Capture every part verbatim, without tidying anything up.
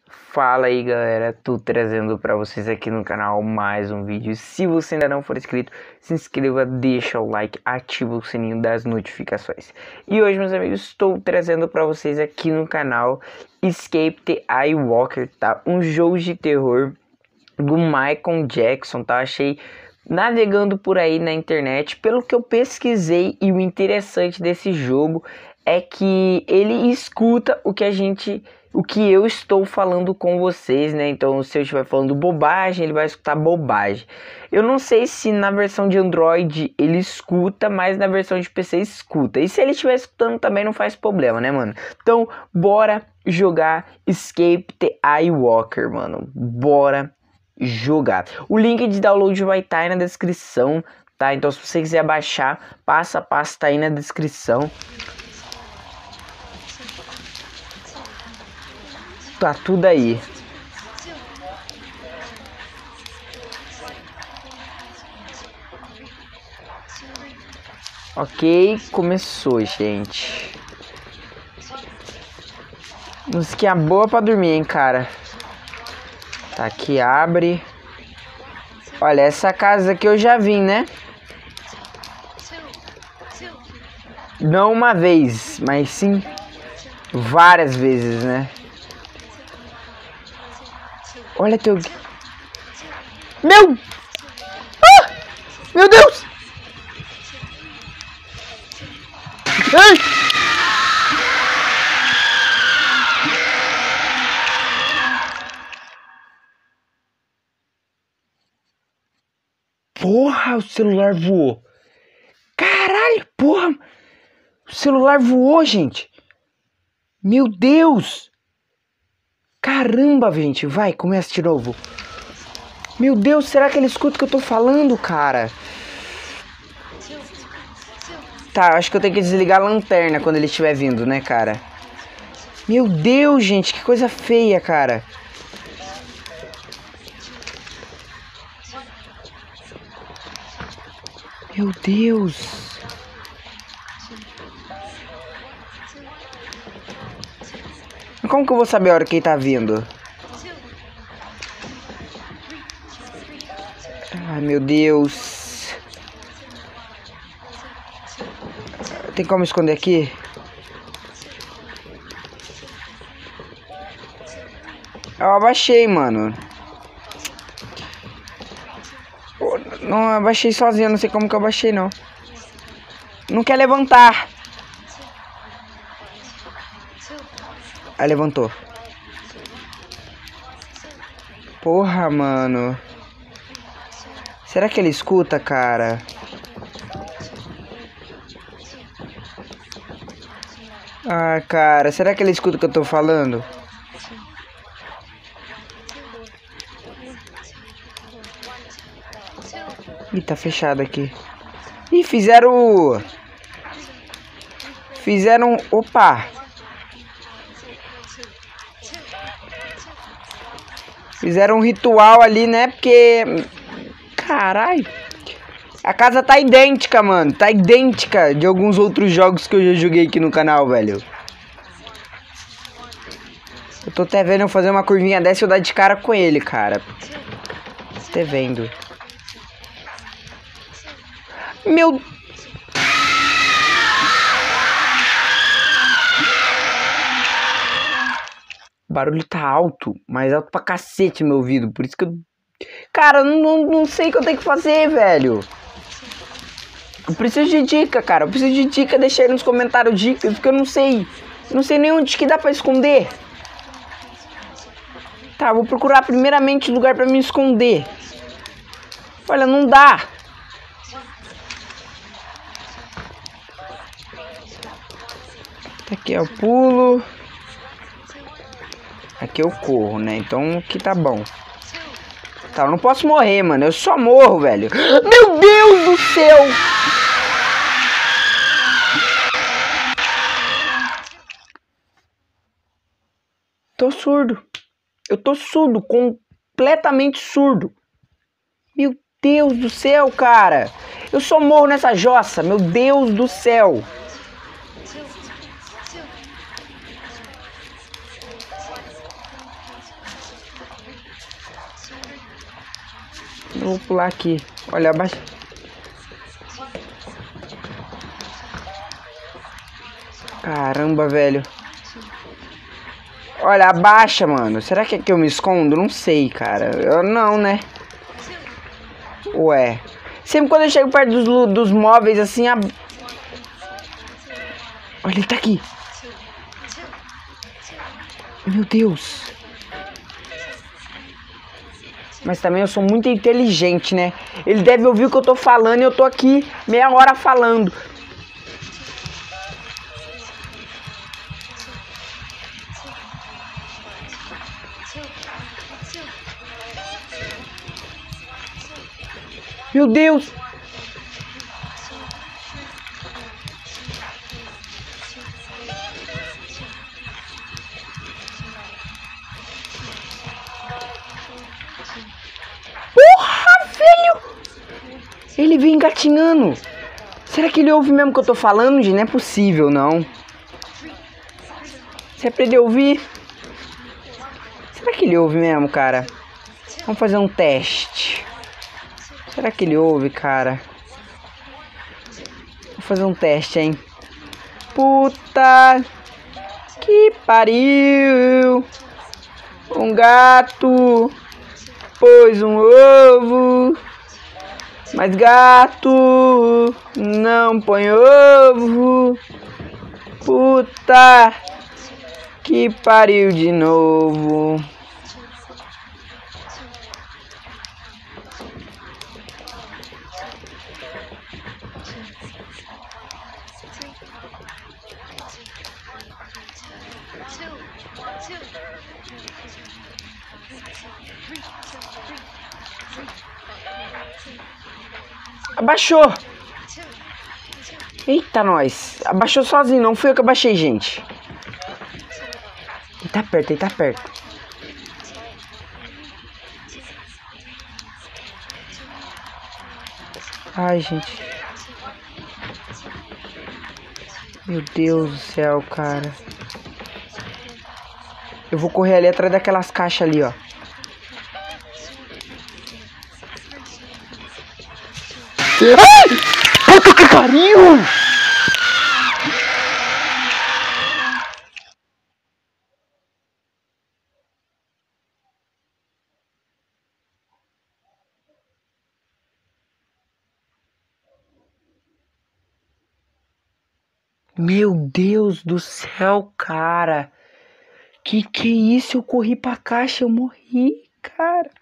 Fala aí galera, tô trazendo pra vocês aqui no canal mais um vídeo. Se você ainda não for inscrito, se inscreva, deixa o like, ativa o sininho das notificações. E hoje, meus amigos, estou trazendo pra vocês aqui no canal Escape the Eyewalker, tá? Um jogo de terror do Michael Jackson, tá? Achei navegando por aí na internet, pelo que eu pesquisei, e o interessante desse jogo é que ele escuta o que a gente... o que eu estou falando com vocês, né? Então, se eu estiver falando bobagem, ele vai escutar bobagem. Eu não sei se na versão de Android ele escuta, mas na versão de P C escuta. E se ele estiver escutando também não faz problema, né, mano? Então, bora jogar Escape the Eyewalker, mano. Bora jogar. O link de download vai estar aí na descrição, tá? Então, se você quiser baixar, passo a passo tá aí na descrição. Tá tudo aí. Ok, começou, gente. Musiquinha boa pra dormir, hein, cara. Tá aqui, abre. Olha, essa casa aqui eu já vim, né? Não uma vez, mas sim várias vezes, né? Olha teu... Meu! Ah! Meu Deus! Ai! Porra, o celular voou. Caralho, porra. O celular voou, gente. Meu Deus. Caramba, gente. Vai, começa de novo. Meu Deus, será que ele escuta o que eu tô falando, cara? Tá, acho que eu tenho que desligar a lanterna quando ele estiver vindo, né, cara? Meu Deus, gente, que coisa feia, cara. Meu Deus. Como que eu vou saber a hora que ele tá vindo? Ai, meu Deus. Tem como esconder aqui? Eu abaixei, mano. Não, abaixei sozinho, não sei como que eu abaixei, não. Não quer levantar. Aí levantou. Porra, mano. Será que ele escuta, cara? Ah, cara, será que ele escuta o que eu tô falando? Ih, tá fechado aqui. Ih, fizeram... Fizeram... Opa! Fizeram um ritual ali, né? Porque... Caralho. A casa tá idêntica, mano. Tá idêntica de alguns outros jogos que eu já joguei aqui no canal, velho. Eu tô até vendo eu fazer uma curvinha dessa e eu dar de cara com ele, cara. Tô até vendo. Meu... O barulho tá alto, mas alto pra cacete meu ouvido. Por isso que eu... Cara, eu não, não sei o que eu tenho que fazer, velho. Eu preciso de dica, cara. Eu preciso de dica. Deixa aí nos comentários dicas, porque eu não sei. Não sei nem onde que dá pra esconder. Tá, vou procurar primeiramente lugar pra me esconder. Olha, não dá. Aqui eu pulo. Aqui eu corro, né? Então aqui tá bom. Tá, eu não posso morrer, mano. Eu só morro, velho. Meu Deus do céu! Tô surdo. Eu tô surdo, completamente surdo. Meu Deus do céu, cara. Eu só morro nessa jossa. Meu Deus do céu. Eu vou pular aqui. Olha, abaixa. Caramba, velho. Olha, abaixa, mano. Será que é que eu me escondo? Não sei, cara. Eu não, né? Ué. Sempre quando eu chego perto dos, dos móveis, assim... A... Olha, ele tá aqui. Meu Deus. Mas também eu sou muito inteligente, né? Ele deve ouvir o que eu tô falando e eu tô aqui meia hora falando. Meu Deus! Porra, velho! Ele vem engatinhando. Será que ele ouve mesmo o que eu tô falando, gente? Não é possível, não. Você aprendeu a ouvir? Será que ele ouve mesmo, cara? Vamos fazer um teste. Será que ele ouve, cara? Vou fazer um teste, hein? Puta que pariu! Um gato pôs um ovo, mas gato não põe ovo. Puta que pariu de novo. Abaixou! Eita, nós! Abaixou sozinho, não fui eu que abaixei, gente. Ele tá perto, ele tá perto. Ai, gente. Meu Deus do céu, cara. Eu vou correr ali atrás daquelas caixas ali, ó. Ai! Puta que pariu! Meu Deus do céu, cara. Que que é isso? Eu corri pra caixa, eu morri, cara.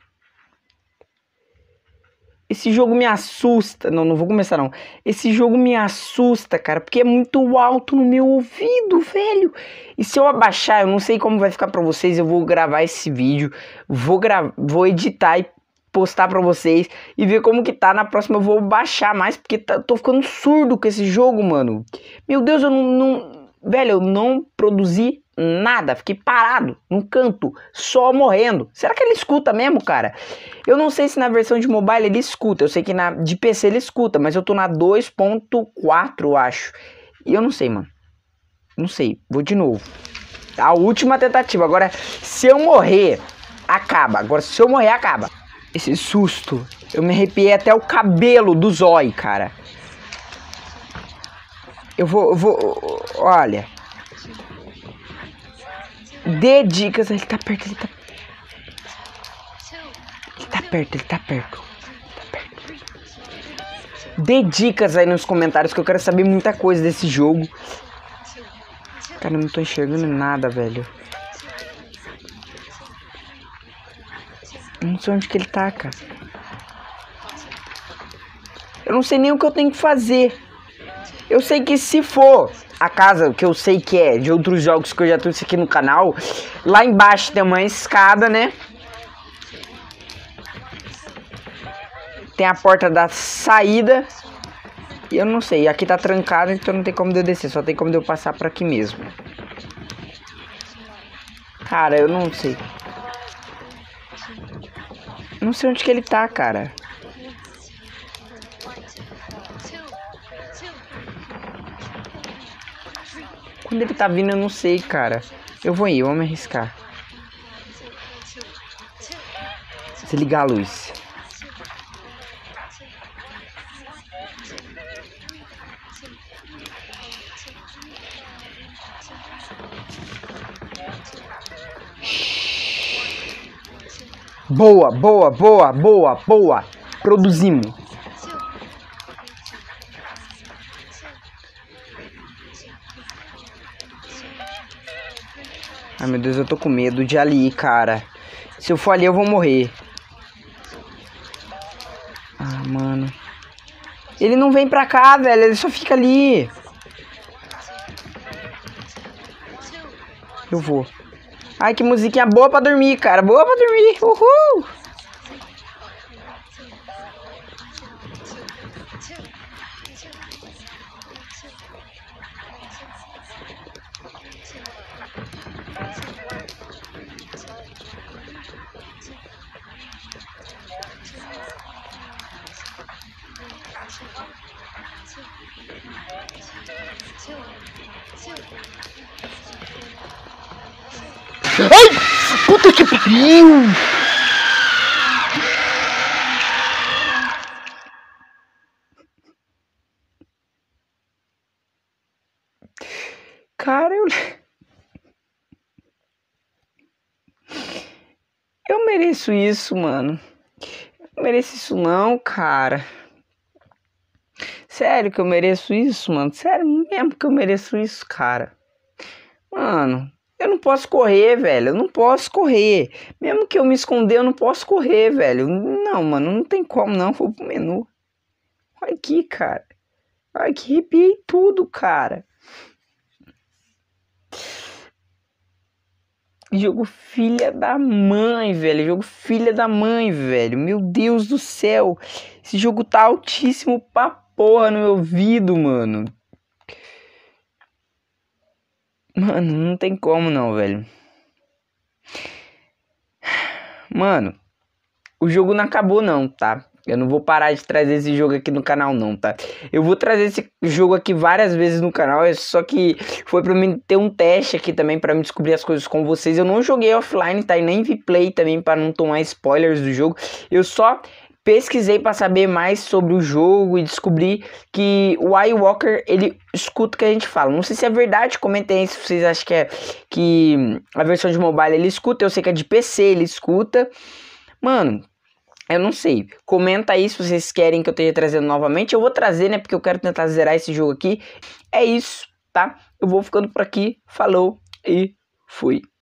Esse jogo me assusta. Não, não vou começar não. Esse jogo me assusta, cara, porque é muito alto no meu ouvido, velho. E se eu abaixar, eu não sei como vai ficar pra vocês. Eu vou gravar esse vídeo, vou, gra vou editar e postar pra vocês e ver como que tá. Na próxima eu vou baixar mais, porque tá, tô ficando surdo com esse jogo, mano. Meu Deus, eu não... não... Velho, eu não produzi nada, fiquei parado num canto, só morrendo. Será que ele escuta mesmo, cara? Eu não sei se na versão de mobile ele escuta, eu sei que na de P C ele escuta, mas eu tô na dois ponto quatro, eu acho. E eu não sei, mano. Não sei, vou de novo. A última tentativa, agora se eu morrer, acaba. Agora se eu morrer, acaba. Esse susto, eu me arrepiei até o cabelo do zóio, cara. Eu vou, eu vou, olha. Dê dicas, ele tá perto, ele tá... Ele tá perto, ele tá perto. Tá perto. Dê dicas aí nos comentários que eu quero saber muita coisa desse jogo. Cara, eu não tô enxergando nada, velho. Eu não sei onde que ele tá, cara. Eu não sei nem o que eu tenho que fazer. Eu sei que se for a casa que eu sei que é de outros jogos que eu já trouxe aqui no canal, lá embaixo tem uma escada, né? Tem a porta da saída. E eu não sei, aqui tá trancado, então não tem como eu descer, só tem como eu passar por aqui mesmo. Cara, eu não sei. Não sei onde que ele tá, cara. Quando ele tá vindo, eu não sei, cara. Eu vou ir, vamos me arriscar. Desligar a luz. Boa, boa, boa, boa, boa. Produzimos. Ai, meu Deus, eu tô com medo de ali, cara. Se eu for ali, eu vou morrer. Ah, mano. Ele não vem pra cá, velho. Ele só fica ali. Eu vou. Ai, que musiquinha boa pra dormir, cara. Boa pra dormir. Uhul. Ai! Puta que pariu! Cara, eu... Eu mereço isso, mano. Não mereço isso não, cara. Sério que eu mereço isso, mano? Sério mesmo que eu mereço isso, cara? Mano, eu não posso correr, velho. Eu não posso correr. Mesmo que eu me esconder, eu não posso correr, velho. Não, mano, não tem como não. Vou pro menu. Olha aqui, cara. Olha que arrepiei tudo, cara. Jogo filha da mãe, velho. Jogo filha da mãe, velho. Meu Deus do céu. Esse jogo tá altíssimo pra porra no meu ouvido, mano. Mano, não tem como não, velho. Mano, o jogo não acabou não, tá? Eu não vou parar de trazer esse jogo aqui no canal não, tá? Eu vou trazer esse jogo aqui várias vezes no canal, só que foi pra mim ter um teste aqui também, pra me descobrir as coisas com vocês. Eu não joguei offline, tá? E nem vi play também, pra não tomar spoilers do jogo. Eu só pesquisei pra saber mais sobre o jogo e descobri que o iWalker, ele escuta o que a gente fala. Não sei se é verdade, comentem aí se vocês acham que é que a versão de mobile ele escuta. Eu sei que é de P C, ele escuta. Mano, eu não sei. Comenta aí se vocês querem que eu esteja trazendo novamente. Eu vou trazer, né? Porque eu quero tentar zerar esse jogo aqui. É isso, tá? Eu vou ficando por aqui. Falou e fui.